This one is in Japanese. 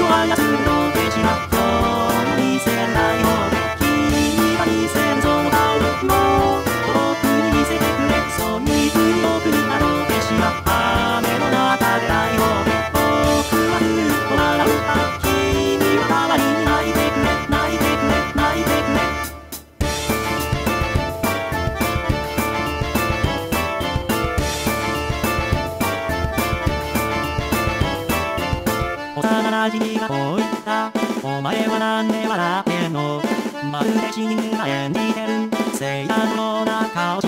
は安くどけしな今日も見せないよ君は2000ぞの顔もっと僕に見せてくれそうに僕になどけしな雨の中でないよ僕はふっと笑うた君は代わりに泣いてくれ泣いてくれ泣いてくれ幼馴染がこう言ったお前はなんで笑ってんのまるで死人が演じてる聖夜のような顔